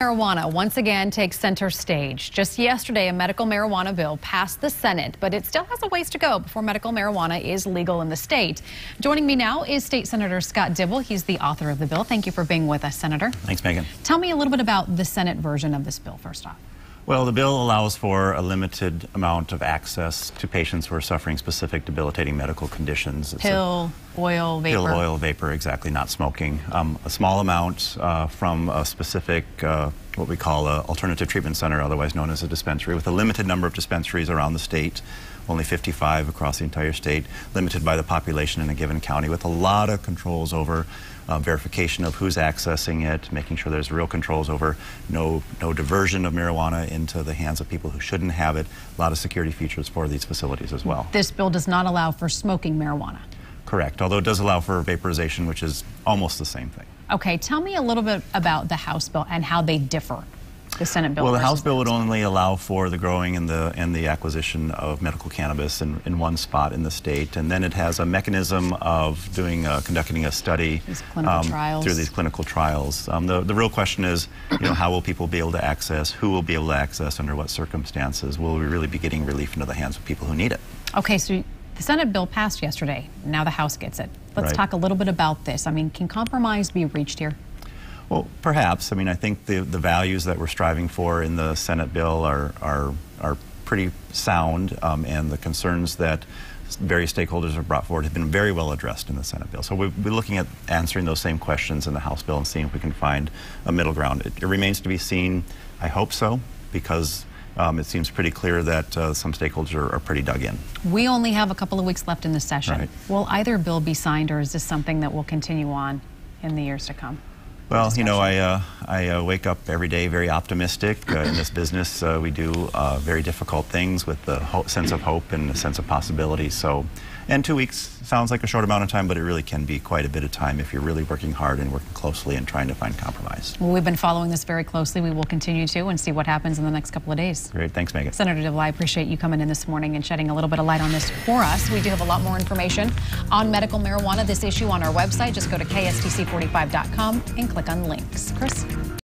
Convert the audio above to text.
Marijuana once again takes center stage. Just yesterday, a medical marijuana bill passed the Senate, but it still has a ways to go before medical marijuana is legal in the state. Joining me now is State Senator Scott Dibble. He's the author of the bill. Thank you for being with us, Senator. Thanks, Megan. Tell me a little bit about the Senate version of this bill, first off. Well, the bill allows for a limited amount of access to patients who are suffering specific debilitating medical conditions. Pill, oil, vapor. Pill, oil, vapor, exactly, not smoking. A small amount from a specific, what we call an alternative treatment center, otherwise known as a dispensary, with a limited number of dispensaries around the state, only 55 across the entire state, limited by the population in a given county, with a lot of controls over verification of who's accessing it, making sure there's real controls over no diversion of marijuana into the hands of people who shouldn't have it. A lot of security features for these facilities as well. This bill does not allow for smoking marijuana. Correct, although it does allow for vaporization, which is almost the same thing. Okay, tell me a little bit about the House bill and how they differ. The Senate bill. Well, the House bill would only allow for the growing and the acquisition of medical cannabis in one spot in the state, and then it has a mechanism of conducting a study through these clinical trials. The real question is, how will people be able to access? Who will be able to access? Under what circumstances? Will we really be getting relief into the hands of people who need it? Okay, so the Senate bill passed yesterday. Now the House gets it. Let's talk a little bit about this. I mean, can compromise be reached here? Well, perhaps. I mean, I think the values that we're striving for in the Senate bill are pretty sound, and the concerns that various stakeholders have brought forward have been very well addressed in the Senate bill. So we'll be looking at answering those same questions in the House bill and seeing if we can find a middle ground. It remains to be seen. I hope so, because it seems pretty clear that some stakeholders are pretty dug in. We only have a couple of weeks left in the session. Right. Will either bill be signed, or is this something that will continue on in the years to come? Well, I wake up every day very optimistic. In this business, we do very difficult things with the sense of hope and a sense of possibility. So, and 2 weeks sounds like a short amount of time, but it really can be quite a bit of time if you're really working hard and working closely and trying to find compromise. Well, we've been following this very closely. We will continue to and see what happens in the next couple of days. Great. Thanks, Megan. Senator Dibble, I appreciate you coming in this morning and shedding a little bit of light on this for us. We do have a lot more information on medical marijuana, this issue, on our website. Just go to KSTC45.com and click on links. Chris?